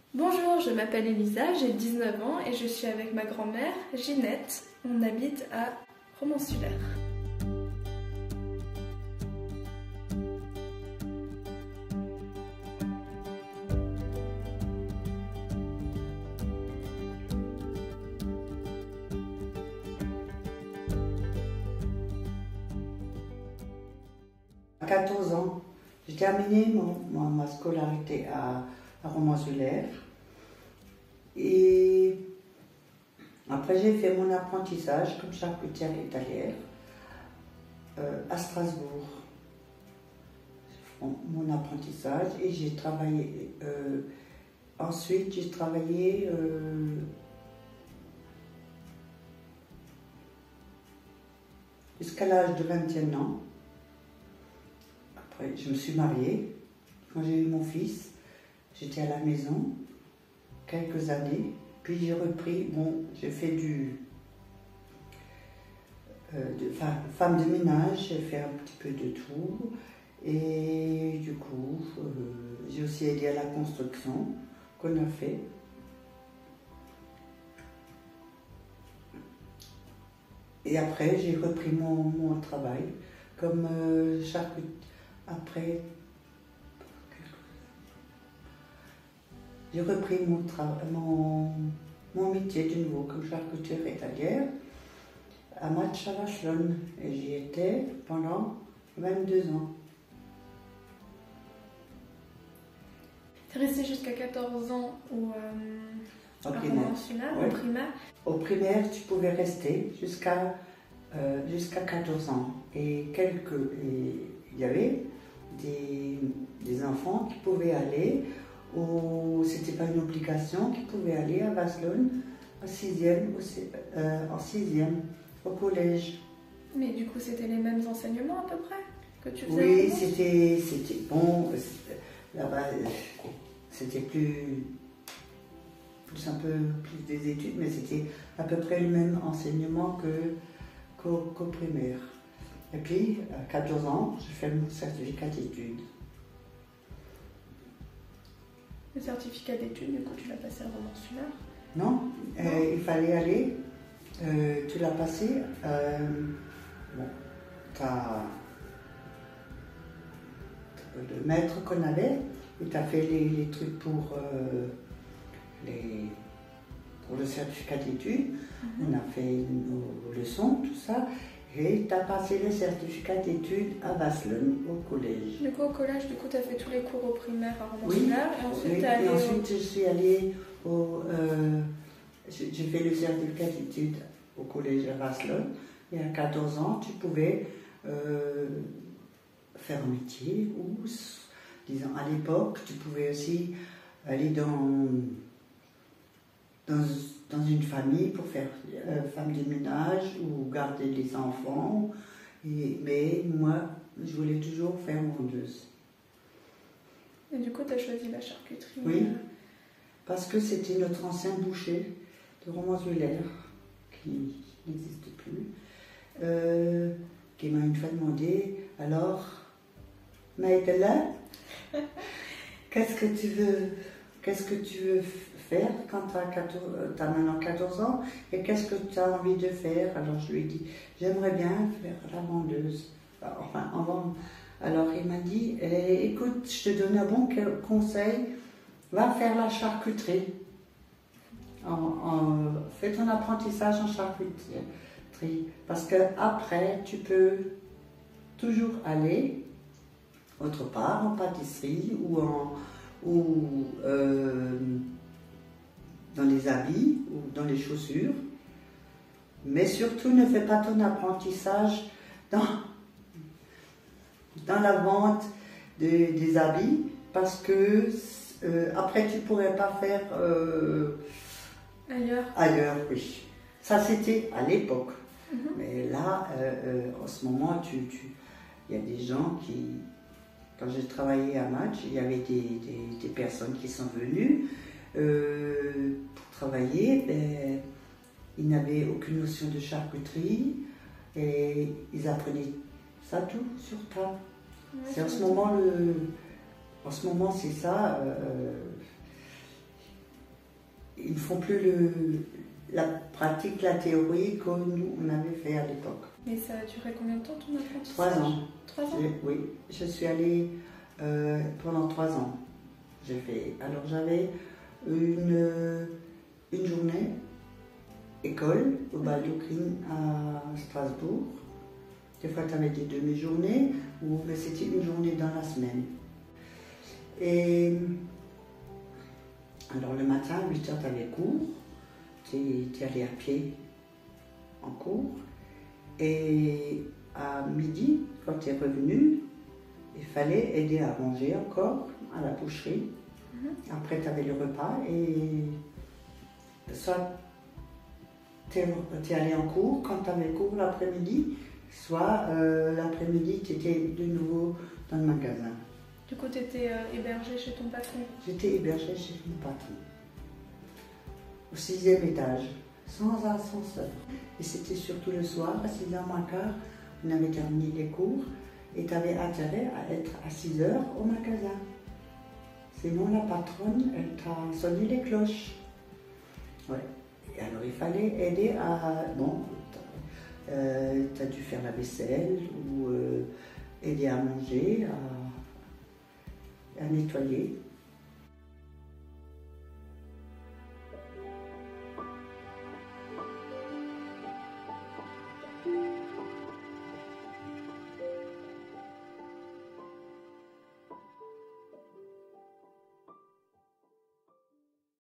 Bonjour, je m'appelle Elisa, j'ai 19 ans et je suis avec ma grand-mère, Ginette. On habite à Romans-sur-Isère. À 14 ans, j'ai terminé ma scolarité à Romans-sur-Isère. Et après, j'ai fait mon apprentissage comme charcutière italienne à Strasbourg. Mon apprentissage et j'ai travaillé. Ensuite, j'ai travaillé jusqu'à l'âge de 21 ans. Après, je me suis mariée. Quand j'ai eu mon fils, j'étais à la maison quelques années. Puis j'ai repris, j'ai fait femme de ménage, j'ai fait un petit peu de tout. Et du coup, j'ai aussi aidé à la construction qu'on a fait. Et après, j'ai repris mon travail comme après, j'ai repris mon métier de nouveau comme charcutière italienne à Match à Vaslon. Et j'y étais pendant 22 ans. Tu es restée jusqu'à 14 ans Au primaire. Au primaire. Au primaire, tu pouvais rester jusqu'à 14 ans. Et il y avait des enfants qui pouvaient aller, c'était pas une obligation, qui pouvaient aller à Vaslon en 6e, au collège. Mais du coup, c'était les mêmes enseignements à peu près que tu faisais? Oui, c'était bon. Là-bas, c'était un peu plus des études, mais c'était à peu près le même enseignement qu'au primaire. Et puis, à 14 ans, j'ai fait mon certificat d'études. Le certificat d'études, du coup, tu l'as passé à Romans-sur-Isère? Non, il fallait aller. Tu l'as passé. Le maître qu'on avait, il t'a fait les trucs pour le certificat d'études. On a fait nos leçons, tout ça. Et tu as passé le certificat d'études à Vaslon, au collège. Du coup, au collège, tu as fait tous les cours au primaire à Romans-sur-Isère. Oui, et ensuite, je suis allée j'ai fait le certificat d'études au collège à Vaslon. Et à 14 ans, tu pouvais faire un métier ou, disons, à l'époque, tu pouvais aussi aller dans une famille pour faire femme de ménage ou garder les enfants. Mais moi, je voulais toujours faire vendeuse. Et du coup, tu as choisi la charcuterie? Oui, parce que c'était notre ancien boucher de Romans-sur-Isère, qui n'existe plus, qui m'a une fois demandé, alors, Maïtela, qu'est-ce que tu veux faire quand tu as maintenant 14 ans et qu'est-ce que tu as envie de faire? Alors je lui ai dit, j'aimerais bien faire la vendeuse. Enfin, alors il m'a dit, écoute, je te donne un bon conseil, va faire la charcuterie. Fais ton apprentissage en charcuterie. Parce qu'après, tu peux toujours aller autre part, en pâtisserie ou dans les habits ou dans les chaussures. Mais surtout, ne fais pas ton apprentissage dans la vente des habits parce que après, tu ne pourrais pas faire ailleurs, oui. Ça, c'était à l'époque. Mais là, en ce moment, il y a des gens qui... Quand j'ai travaillé à Match, il y avait des personnes qui sont venues pour travailler. Ils n'avaient aucune notion de charcuterie et ils apprenaient ça tout sur table. Ouais, c'est en ce moment c'est ça. ils ne font plus la pratique, la théorie que nous, on avait fait à l'époque. Et ça a duré combien de temps ton apprentissage? 3 ans. 3 ans? Oui, je suis allée pendant 3 ans. Alors j'avais une journée école au Baldocrin à Strasbourg. Des fois, tu avais des demi-journées, mais c'était une journée dans la semaine. Et alors le matin, à 8 h, tu avais cours. Tu es allé à pied en cours. Et à midi, quand tu es revenu, il fallait aider à manger encore à la boucherie. Après, tu avais le repas et soit tu es allé en cours quand tu avais cours l'après-midi, soit l'après-midi, tu étais de nouveau dans le magasin. Du coup, tu étais hébergée chez ton patron? J'étais hébergée chez mon patron, au 6e étage, sans ascenseur. Et c'était surtout le soir, à 6 h moins quart, on avait terminé les cours et tu avais intérêt à être à 6 h au magasin. Sinon, la patronne, elle t'a sonné les cloches. Ouais. Et alors, il fallait aider à... Bon, tu as dû faire la vaisselle ou aider à manger, à nettoyer.